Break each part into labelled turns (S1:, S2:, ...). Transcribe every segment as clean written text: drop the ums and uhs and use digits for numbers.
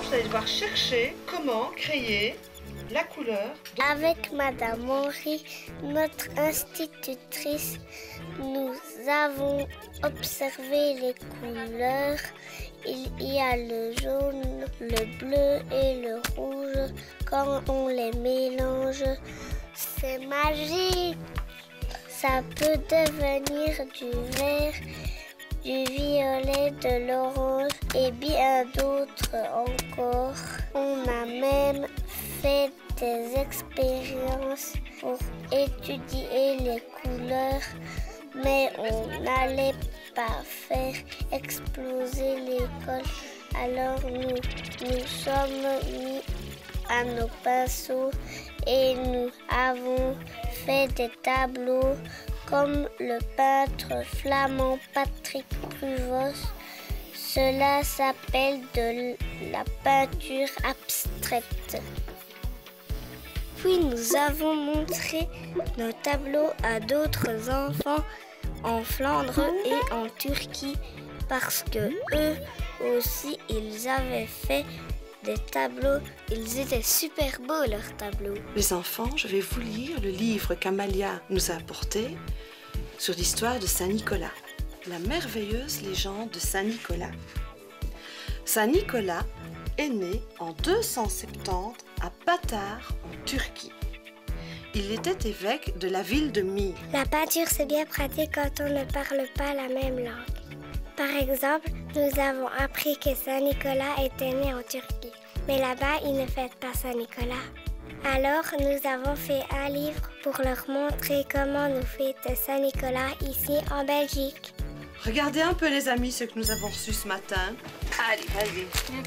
S1: vous allez devoir chercher comment créer la couleur.
S2: Avec Madame Henry, notre institutrice, nous avons observé les couleurs. Il y a le jaune, le bleu et le rouge. Quand on les mélange, c'est magique. Ça peut devenir du vert, du violet, de l'orange et bien d'autres encore. On a même fait des expériences pour étudier les couleurs, mais on n'allait pas faire exploser l'école. Alors nous sommes mis à nos pinceaux et nous avons fait des tableaux comme le peintre flamand Patrick Pruvos. Cela s'appelle de la peinture abstraite. Puis nous avons montré nos tableaux à d'autres enfants en Flandre et en Turquie parce que eux aussi ils avaient fait des tableaux. Ils étaient super beaux leurs tableaux.
S3: Les enfants, je vais vous lire le livre qu'Amalia nous a apporté sur l'histoire de Saint-Nicolas, la merveilleuse légende de Saint-Nicolas. Saint-Nicolas est né en 270 à Patar, en Turquie. Il était évêque de la ville de Mir.
S2: La peinture, c'est bien pratique quand on ne parle pas la même langue. Par exemple, nous avons appris que Saint-Nicolas était né en Turquie. Mais là-bas, ils ne fêtent pas Saint-Nicolas. Alors, nous avons fait un livre pour leur montrer comment nous fêtons Saint-Nicolas ici en Belgique.
S3: Regardez un peu les amis ce que nous avons reçu ce matin. Allez, allez.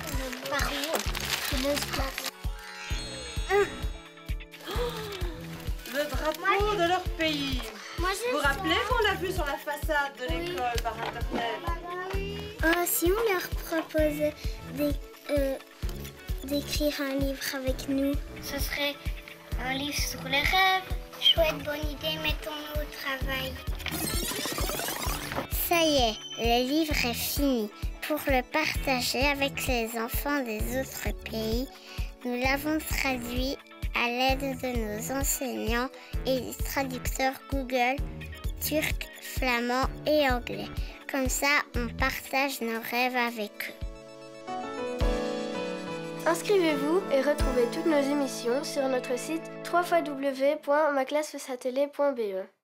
S3: Le drapeau de leur pays. Vous vous rappelez qu'on l'a vu sur la façade de l'école par internet?
S2: Si on leur proposait d'écrire un livre avec nous, ce serait un livre sur les rêves. Chouette, bonne idée, mettons-nous au travail. Ça y est, le livre est fini. Pour le partager avec les enfants des autres pays, nous l'avons traduit à l'aide de nos enseignants et des traducteurs Google, turc, flamand et anglais. Comme ça, on partage nos rêves avec eux.
S4: Inscrivez-vous et retrouvez toutes nos émissions sur notre site www.maclassesatellé.be.